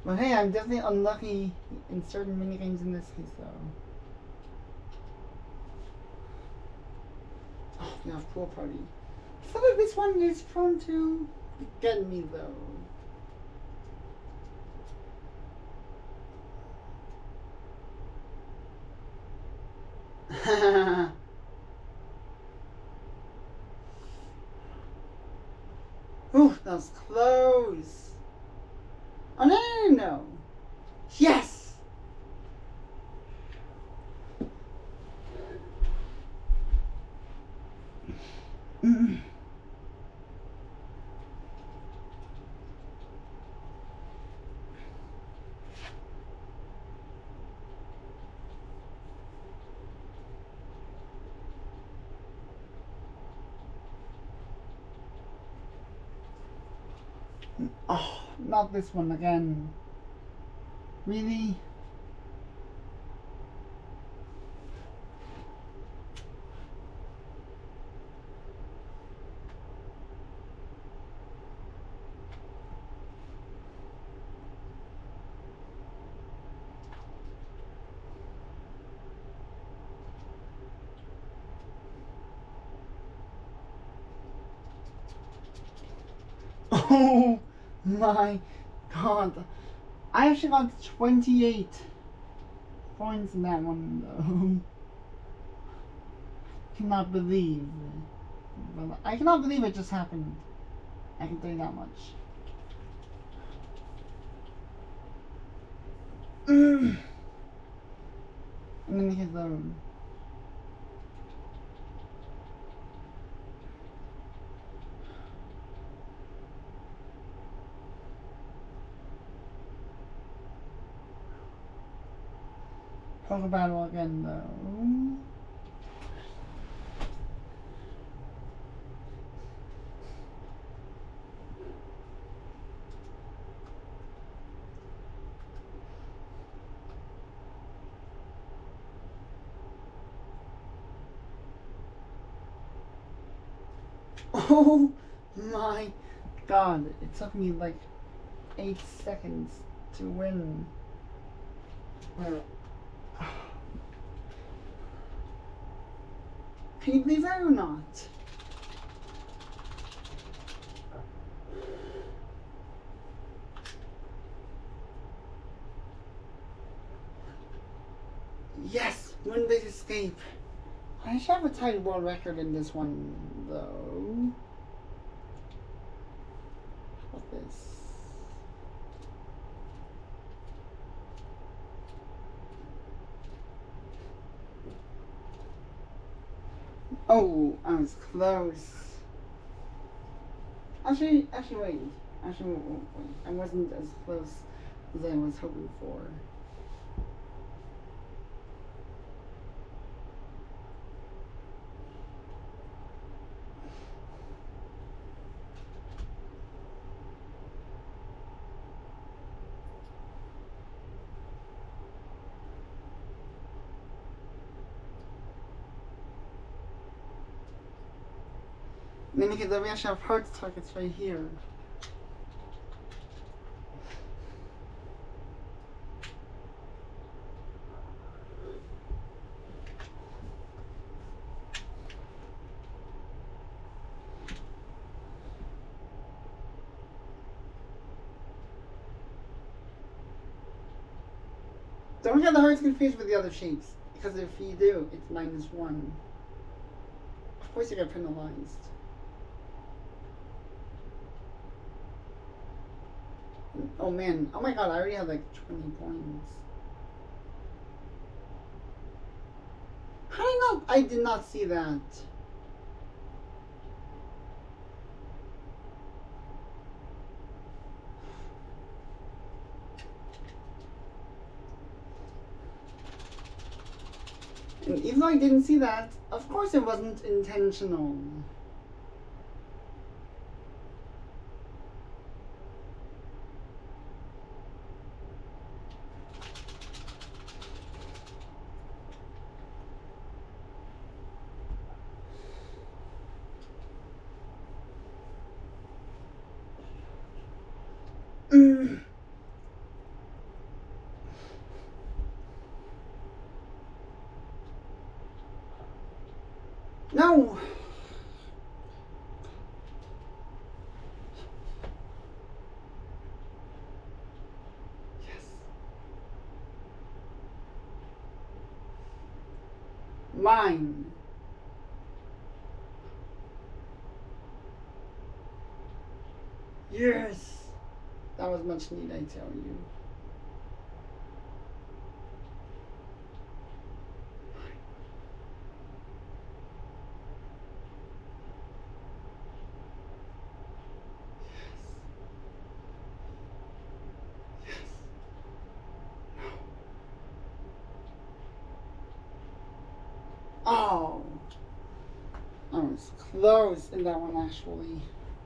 But hey, I'm definitely unlucky in certain minigames in this case, though. Oh, yeah, pool party. I feel like this one is prone to get me, though. Ooh, that was close. Oh, no. Yes! Oh, not this one again. Really? Oh my god. I actually got 28 points in that one, though. Cannot believe. Well, I cannot believe it just happened. I can tell you that much. I'm gonna hit them. Poker battle again, though. Oh my god, it took me like 8 seconds to win. Can you believe that or not? Yes! Win-based escape. I should have a tied world record in this one, though. What's this? Oh, I was close. Actually, wait. Actually, wait. I wasn't as close as I was hoping for. Then because we actually have heart targets right here. Don't get the hearts confused with the other shapes, because if you do, it's -1. Of course you get penalized. Oh man, oh my god, I already have like 20 points. How did I not? I did not see that. And even though I didn't see that, of course it wasn't intentional. No! Yes. Mine. Yes! That was much needed, I tell you. Oh, I was close in that one actually.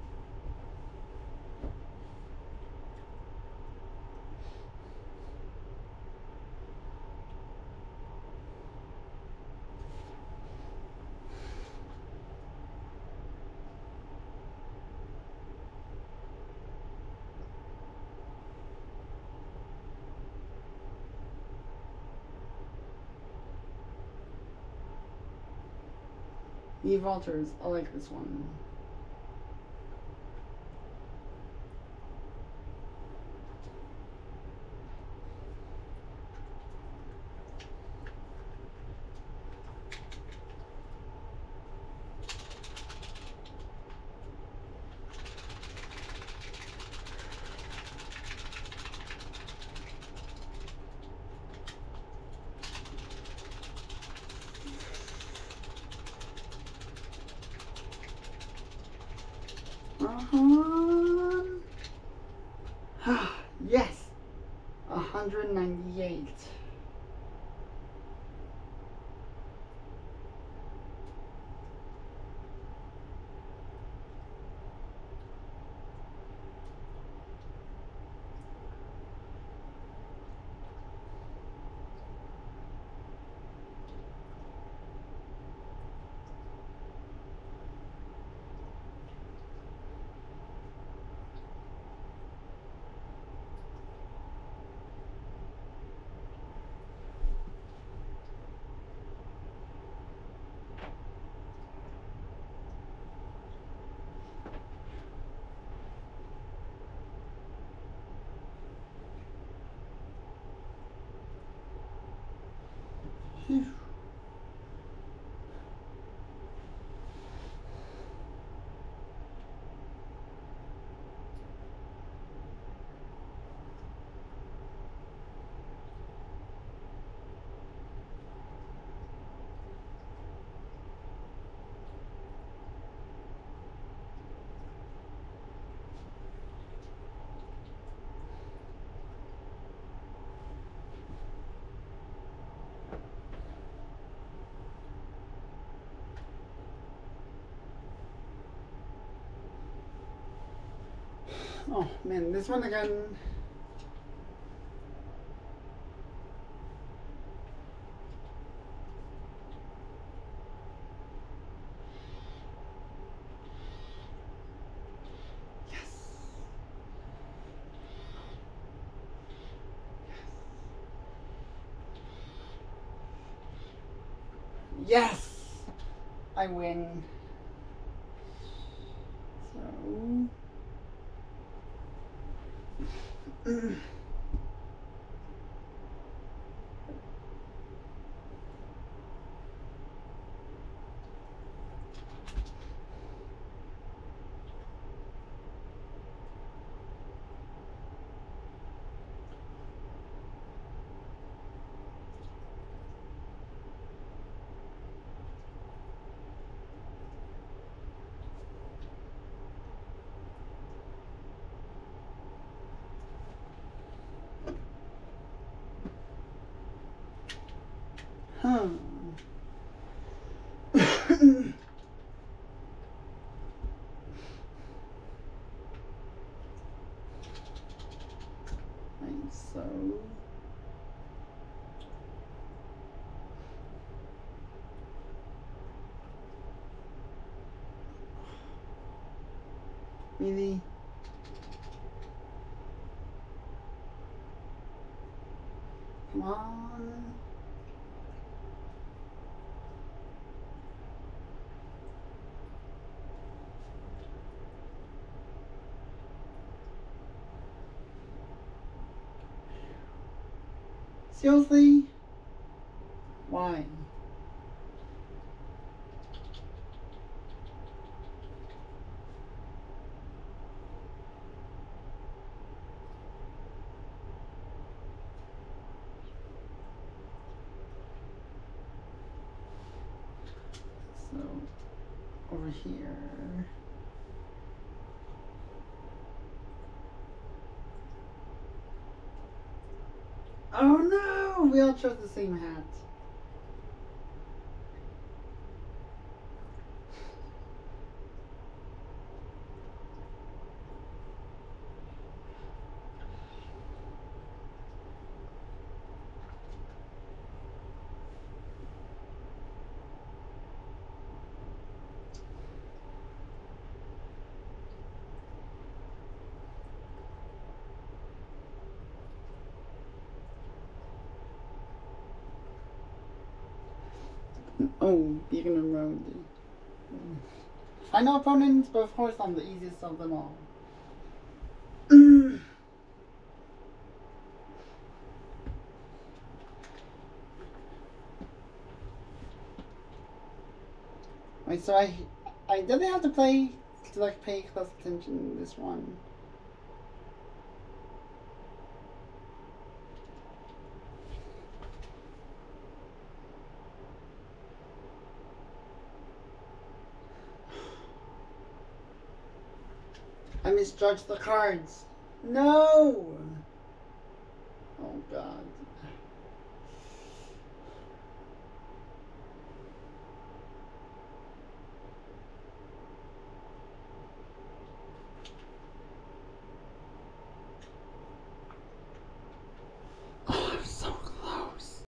Eve Walters, I like this one. Yes, 198. Phew. Oh man, this one again. Yes! I win. So... Huh. Like so. Really? Come on. Seriously? Why? So, over here. Oh no! We all chose the same hat. Oh, beacon and road. I know opponents, but of course I'm the easiest of them all. Wait, so I definitely have to pay close attention to this one. I misjudged the cards. No! Oh god.